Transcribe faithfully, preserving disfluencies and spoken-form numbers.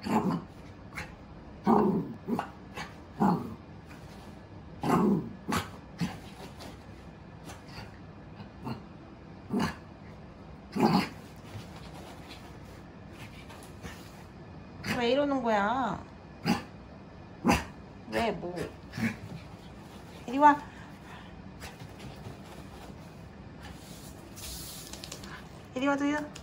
왜 이러는 거야? 왜 뭐? 이리 와. 이리 와 두유.